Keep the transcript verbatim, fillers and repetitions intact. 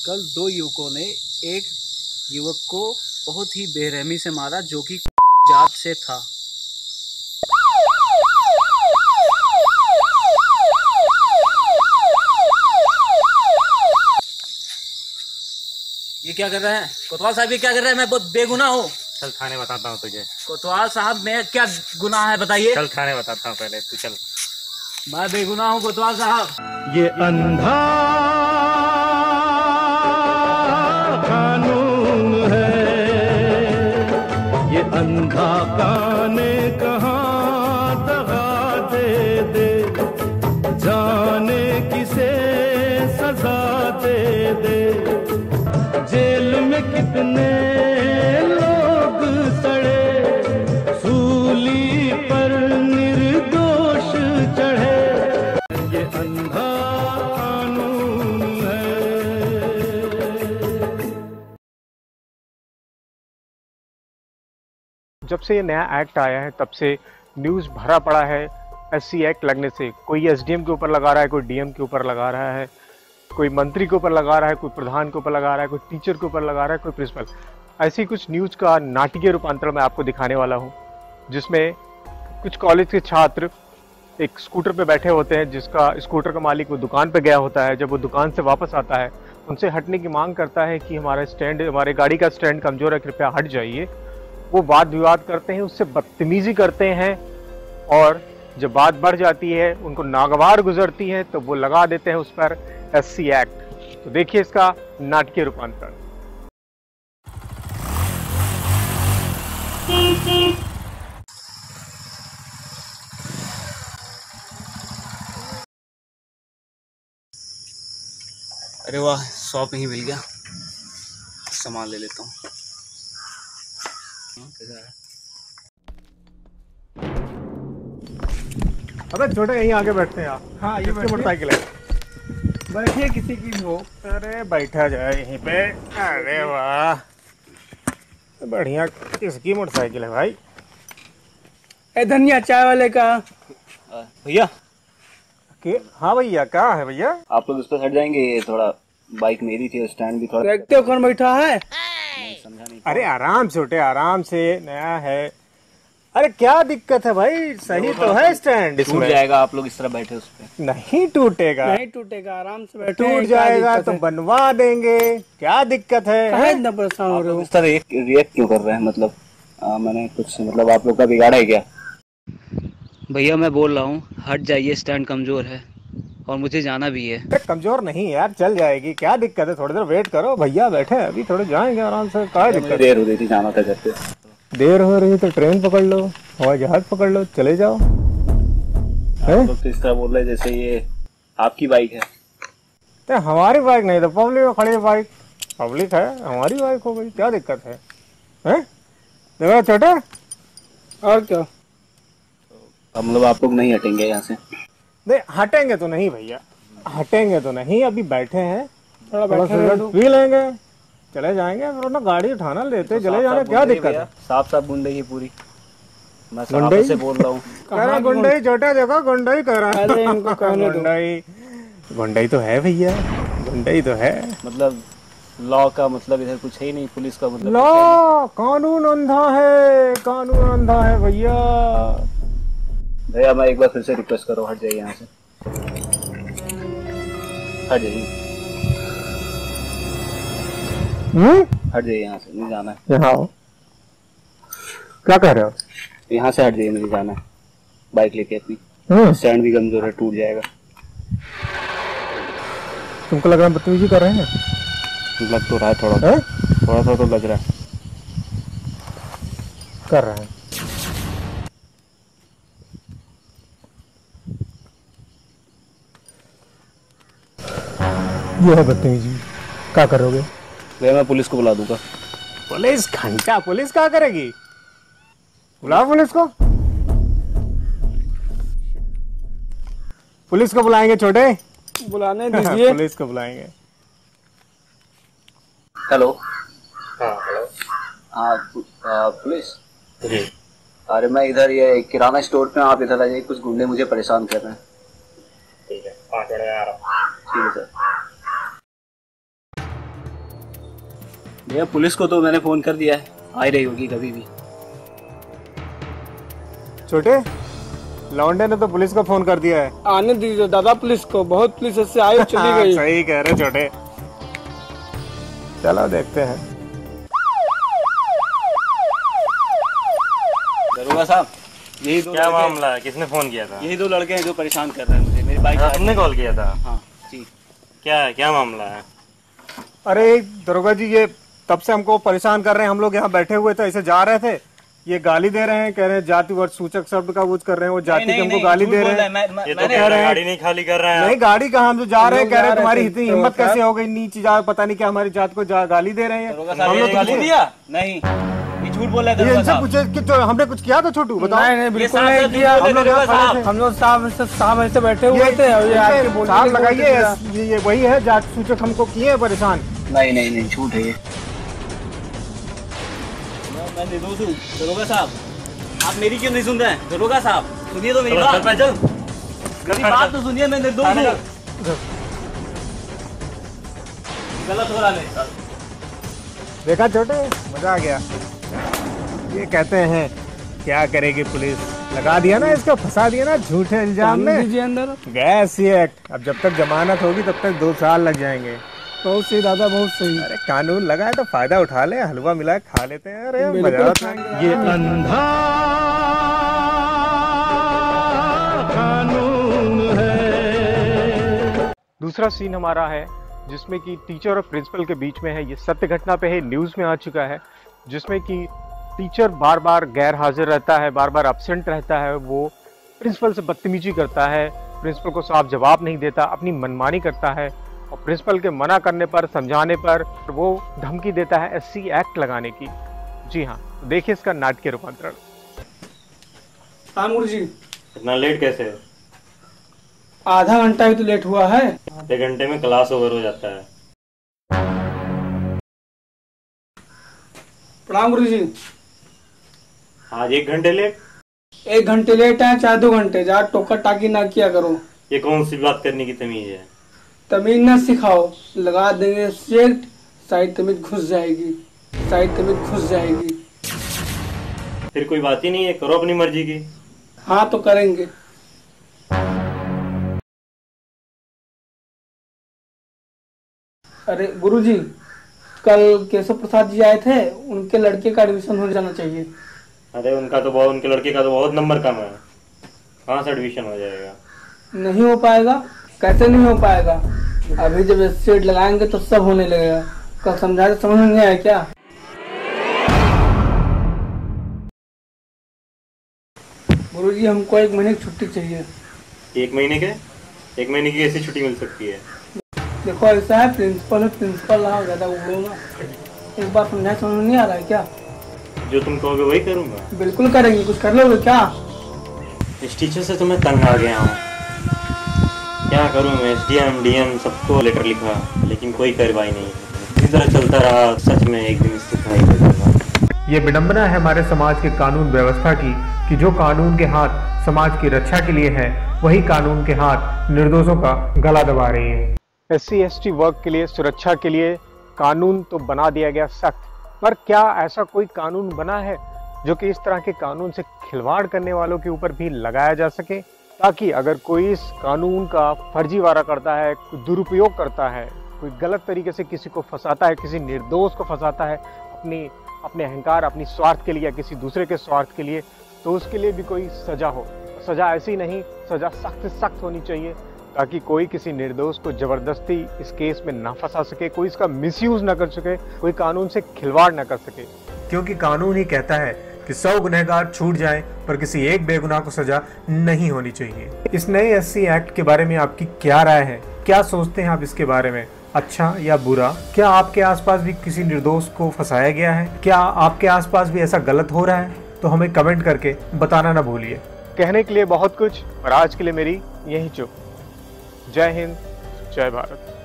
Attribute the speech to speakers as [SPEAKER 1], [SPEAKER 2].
[SPEAKER 1] कल दो युवकों ने एक युवक को बहुत ही बेरहमी से मारा जो कि जात से था। ये क्या कर रहे हैं कोतवाल साहब? ये क्या कर रहे हैं? मैं बहुत बेगुनाह हूँ।
[SPEAKER 2] चल थाने बताता हूँ तुझे।
[SPEAKER 1] कोतवाल साहब मैं क्या गुनाह है बताइए?
[SPEAKER 2] चल थाने बताता हूँ पहले तू चल।
[SPEAKER 1] मैं बेगुनाह हूँ कोतवाल साहब।
[SPEAKER 3] ये अंधा कानून है, ये अंधा काने कहाँ दगा दे दे, जाने किसे सजा दे दे। जेल में कितने लोग सड़े, सूली पर निर्दोष चढ़े, ये अंधा कानून है।
[SPEAKER 4] जब से ये नया एक्ट आया है तब से न्यूज़ भरा पड़ा है एससी एक्ट लगने से। कोई एसडीएम के ऊपर लगा रहा है, कोई डीएम के ऊपर लगा रहा है, कोई मंत्री के ऊपर लगा रहा है, कोई प्रधान के ऊपर लगा रहा है, कोई टीचर के ऊपर लगा रहा है, कोई प्रिंसिपल। ऐसी कुछ न्यूज़ का नाटकीय रूपांतरण मैं आपको दिखाने वाला हूँ, जिसमें कुछ कॉलेज के छात्र एक स्कूटर पे बैठे होते हैं, जिसका स्कूटर का मालिक वो दुकान पे गया होता है। जब वो दुकान से वापस आता है उनसे हटने की मांग करता है कि हमारा स्टैंड, हमारे गाड़ी का स्टैंड कमज़ोर है, कृपया हट जाइए। वो वाद विवाद करते हैं, उससे बदतमीजी करते हैं, और जब बात बढ़ जाती है, उनको नागवार गुजरती है, तो वो लगा देते हैं उस पर एससी एक्ट। तो देखिए इसका नाटकीय रूपांतरण।
[SPEAKER 1] अरे वाह, शॉप ही मिल गया, सामान ले लेता हूँ।
[SPEAKER 4] अबे छोटे यहीं आगे बैठते हैं आप। हाँ ये मोटरसाइकिल है,
[SPEAKER 1] बैठिए किसी की भी हो।
[SPEAKER 4] अरे बैठा जाए यहीं पे। अरे वाह बढ़िया, किसकी मोटरसाइकिल है भाई?
[SPEAKER 1] ए धनिया चाय वाले का
[SPEAKER 2] भैया।
[SPEAKER 4] के हाँ भैया, क्या है भैया?
[SPEAKER 2] आप लोग उस पर हट जाएंगे, ये थोड़ा बाइक मेरी थी, स्टैंड भी थोड़ा।
[SPEAKER 1] देखते हो कौन बैठा है?
[SPEAKER 2] समझा नहीं।
[SPEAKER 4] अरे आराम से उठे, आराम से, नया है। अरे क्या दिक्कत है भाई? सही तो है स्टैंड,
[SPEAKER 2] टूट जाएगा। आप लोग इस तरह बैठे उस पे।
[SPEAKER 4] नहीं टूटेगा,
[SPEAKER 1] नहीं टूटेगा, आराम से बैठे।
[SPEAKER 4] टूट जाएगा तो बनवा देंगे, क्या दिक्कत है?
[SPEAKER 1] इतना परेशान हो रहे हो?
[SPEAKER 2] इस तरह रिएक्ट क्यों कर रहे हैं? मतलब आ, मैंने कुछ मतलब आप लोग का बिगाड़ा है क्या?
[SPEAKER 1] भैया मैं बोल रहा हूँ हट जाइए, स्टैंड कमजोर है और मुझे जाना भी है।
[SPEAKER 4] कमजोर नहीं यार, चल जाएगी, क्या दिक्कत है? थोड़ी देर वेट करो, भैया बैठे हैं अभी, थोड़े जाएंगे आराम से, क्या दिक्कत?
[SPEAKER 2] देर हो रही थी, जाना था घर पे।
[SPEAKER 4] देर हो रही है तो ट्रेन पकड़ लो, हवाई जहाज पकड़ लो, चले जाओ।
[SPEAKER 2] आप लोग तो इस तरह बोल रहे जैसे ये आपकी बाइक है।
[SPEAKER 4] तो हमारी बाइक नहीं तो पब्लिक में खड़ी बाइक, पब्लिक है, हमारी बाइक हो गई, क्या दिक्कत है? हैं? देखो छोटे, और क्या?
[SPEAKER 2] हम लोग आप लोग नहीं हटेंगे यहाँ से।
[SPEAKER 4] नहीं हटेंगे तो नहीं भैया, हटेंगे तो नहीं, अभी बैठे हैं, थोड़ा बैठे पी लेंगे, चले जाएंगे, फिर ना गाड़ी उठाना लेते तो चले जाएंगे, क्या दिक्कत है?
[SPEAKER 2] साफ साफ गुंडई पूरी, मैं साहब से बोल रहा हूँ।
[SPEAKER 4] कह रहा गुंडई, छोटा देखो गुंडई कह रहा है। इनको गुंडई, गुंडई तो है भैया, गुंडई तो है।
[SPEAKER 2] मतलब लॉ का मतलब इधर कुछ है ही नहीं, पुलिस का मतलब
[SPEAKER 4] लॉ, कानून अंधा है, कानून अंधा है भैया।
[SPEAKER 2] भैया मैं एक बार फिर से रिक्वेस्ट करो, हट जाइए यहाँ से, हट जाइए।
[SPEAKER 4] हम्म
[SPEAKER 2] हट जाइए यहाँ से, नहीं जाना है।
[SPEAKER 4] यहाँ आओ। क्या कह रहे हो?
[SPEAKER 2] यहाँ से हट जाइए, नहीं जाना है। बाइक लेके अपनी, स्टैंड भी कमजोर है, टूट जाएगा।
[SPEAKER 4] तुमको लग रहा है बदतमीजी कर रहे हैं?
[SPEAKER 2] लग तो रहा है थोड़ा सा, थोड़ा सा तो लग रहा है।
[SPEAKER 4] कर रहे हैं। ये है बदतमीजी, क्या करोगे?
[SPEAKER 2] भैया मैं पुलिस को बुला दूंगा।
[SPEAKER 4] पुलिस घंटा, पुलिस क्या करेगी? बुलाओ पुलिस को, पुलिस को बुलाएंगे छोटे,
[SPEAKER 1] बुलाने दीजिए।
[SPEAKER 4] पुलिस को बुलाएंगे।
[SPEAKER 2] हेलो।
[SPEAKER 4] हाँ हेलो।
[SPEAKER 2] हाँ पुलिस जी। अरे मैं इधर ये किराना स्टोर पे, आप इधर आ जाइए, कुछ गुंडे मुझे परेशान कर रहे हैं। ठीक है, पाँच मिनट में आ रहा हूँ। ठीक है सर।
[SPEAKER 1] भैया पुलिस को तो मैंने फोन कर दिया है, आ ही रही होगी कभी भी।
[SPEAKER 4] छोटे लौंडे ने तो पुलिस को फोन कर दिया है।
[SPEAKER 5] आने दीजिए दादा पुलिस को, बहुत पुलिस ऐसे आई चली गई।
[SPEAKER 4] सही कह रहे छोटे, चलो देखते हैं।
[SPEAKER 1] दरोगा साहब, यही दो
[SPEAKER 6] क्या मामला है? किसने फोन किया था?
[SPEAKER 1] यही दो लड़के हैं जो परेशान कर रहे हैं मुझे। मेरी बाइक
[SPEAKER 6] हाँ, तुमने कॉल किया था?
[SPEAKER 1] हाँ जी।
[SPEAKER 6] क्या है, क्या मामला है?
[SPEAKER 4] अरे दरोगा जी, ये तब से हमको परेशान कर रहे हैं। हम लोग यहाँ बैठे हुए थे, ऐसे जा रहे थे, ये गाली दे रहे हैं, कह रहे हैं जातिवाद सूचक शब्द का यूज कर रहे हैं, वो जाति के हमको गाली दे रहे हैं।
[SPEAKER 6] ये तो कह रहे हैं गाड़ी नहीं खाली कर रहे हैं।
[SPEAKER 4] नहीं गाड़ी कहाँ, हम जो जा रहे हैं कह रहे हैं तुम्हारी इतनी हिम्मत कैसे हो गई, नीचे जा, पता नहीं क्या हमारी जात को गाली दे रहे हैं।
[SPEAKER 1] हम लोग गाली दिया नहीं, ये झूठ बोल रहे हैं।
[SPEAKER 4] इनसे पूछे कि तो हमने कुछ किया था छोटू, बताओ।
[SPEAKER 5] नहीं नहीं बिल्कुल नहीं किया।
[SPEAKER 4] हम लोग यहाँ खड़े थे,
[SPEAKER 5] हम लोग साहब साहब ऐसे बैठे हुए थे और ये आके बोल
[SPEAKER 4] साहब लगाइए, ये ये वही है जात सूचक, हमको किए परेशान।
[SPEAKER 2] नहीं नहीं नहीं झूठ है ये।
[SPEAKER 1] मैं निर्दोष हूँ दरोगा साहब, आप मेरी क्यों नहीं सुन रहे हैं? दरोगा साहब सुनिए तो मेरी बात, मेरी बात तो सुनिए, मैं निर्दोष हूँ। गलत हो रहा है।
[SPEAKER 4] देखा छोटे, मजा आ गया। ये कहते हैं क्या करेगी पुलिस, लगा दिया ना इसको, फंसा दिया ना झूठे इल्जाम में।
[SPEAKER 5] दीजिए अंदर।
[SPEAKER 4] गैस ये एक्ट, अब जब तक जमानत होगी तब तक दो साल लग जाएंगे।
[SPEAKER 5] बहुत सही दादा, बहुत सही।
[SPEAKER 4] अरे कानून लगा है तो फायदा उठा ले, हलवा मिला के खा लेते हैं। अरे मजा आता है।
[SPEAKER 3] ये अंधा कानून है।
[SPEAKER 4] दूसरा सीन हमारा है जिसमें कि टीचर और प्रिंसिपल के बीच में है। ये सत्य घटना पे है, न्यूज़ में आ चुका है, जिसमें कि टीचर बार बार गैर हाजिर रहता है, बार बार एब्सेंट रहता है, वो प्रिंसिपल से बदतमीजी करता है, प्रिंसिपल को साफ जवाब नहीं देता, अपनी मनमानी करता है, और प्रिंसिपल के मना करने पर, समझाने पर वो धमकी देता है एससी एक्ट लगाने की। जी हाँ, देखिए इसका नाटकीय रूपांतरण।
[SPEAKER 5] हाँ गुरु जी,
[SPEAKER 6] इतना लेट कैसे?
[SPEAKER 5] आधा घंटा ही तो लेट हुआ है।
[SPEAKER 6] आधे घंटे में क्लास ओवर हो जाता है।
[SPEAKER 5] प्रणाम गुरु जी।
[SPEAKER 6] आज एक घंटे लेट?
[SPEAKER 5] एक घंटे लेट है चाहे दो घंटे, जहाँ टोकर टाकी ना किया करो।
[SPEAKER 6] ये कौन सी बात करने की तमीज है?
[SPEAKER 5] तमीज ना सिखाओ, लगा देंगे सेक्ट, शायद तमीज घुस जाएगी, शायद तमीज घुस जाएगी।
[SPEAKER 6] फिर कोई बात ही नहीं है, करो अपनी मर्जी की।
[SPEAKER 5] हाँ तो करेंगे। अरे गुरुजी, कल केशव प्रसाद जी आए थे, उनके लड़के का एडमिशन हो जाना चाहिए।
[SPEAKER 6] अरे उनका तो बहुत, उनके लड़के का तो बहुत नंबर कम है, कहाँ से एडमिशन हो जाएगा?
[SPEAKER 5] नहीं हो पाएगा। कैसे नहीं हो पाएगा? अभी जब सीट लगाएंगे तो सब होने लगेगा। कल समझा समझ में नहीं आया क्या? गुरुजी हमको एक महीने की छुट्टी चाहिए।
[SPEAKER 6] एक महीने के? एक महीने की कैसी छुट्टी मिल सकती है?
[SPEAKER 5] देखो ऐसा है, प्रिंसिपल है, प्रिंसिपल रहा ज्यादा उड़ो ना। एक बार समझा समझ में नहीं आ रहा है क्या?
[SPEAKER 6] जो तुम कहोगे वही करूँगा।
[SPEAKER 5] बिल्कुल करेंगे, कुछ कर लोगे क्या?
[SPEAKER 6] इस टीचर से तो मैं तंग आ गया हूँ, क्या करूँ मैं? एसडीएम डीएम सबको लेटर लिखा, लेकिन कोई कार्रवाई नहीं। इसी तरह चलता रहा, सच में एक दिन इससे खाई करूँगा।
[SPEAKER 4] ये विडंबना है हमारे समाज के कानून व्यवस्था की कि जो कानून के हाथ समाज की रक्षा के लिए है, वही कानून के हाथ निर्दोषों का गला दबा रही है। एस सी एस टी वर्ग के लिए, सुरक्षा के लिए कानून तो बना दिया गया सख्त, पर क्या ऐसा कोई कानून बना है जो कि इस तरह के कानून से खिलवाड़ करने वालों के ऊपर भी लगाया जा सके, ताकि अगर कोई इस कानून का फर्जीवाड़ा करता है, दुरुपयोग करता है, कोई गलत तरीके से किसी को फंसाता है, किसी निर्दोष को फंसाता है अपनी अपने अहंकार, अपनी स्वार्थ के लिए या किसी दूसरे के स्वार्थ के लिए, तो उसके लिए भी कोई सजा हो। सजा ऐसी नहीं, सजा सख्त से सख्त होनी चाहिए, ताकि कोई किसी निर्दोष को जबरदस्ती इस केस में ना फंसा सके, कोई इसका मिसयूज ना कर सके, कोई कानून से खिलवाड़ ना कर सके। क्योंकि कानून ही कहता है कि सौ गुनहगार छूट जाएं पर किसी एक बेगुनाह को सजा नहीं होनी चाहिए। इस नए एससी एक्ट के बारे में आपकी क्या राय है? क्या सोचते हैं आप इसके बारे में, अच्छा या बुरा? क्या आपके आसपास भी किसी निर्दोष को फंसाया गया है? क्या आपके आसपास भी ऐसा गलत हो रहा है? तो हमें कमेंट करके बताना ना भूलिए। कहने के लिए बहुत कुछ, पर आज के लिए मेरी यही चुप। जय हिंद, जय भारत।